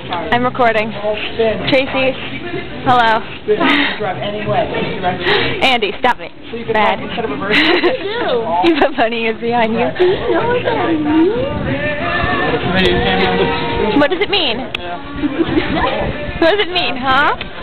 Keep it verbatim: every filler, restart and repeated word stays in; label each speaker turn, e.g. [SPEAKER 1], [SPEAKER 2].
[SPEAKER 1] I'm recording. Tracy, hello. Andy, stop it. Bad. You put bunny ears behind you. What does it mean? What does it mean, huh?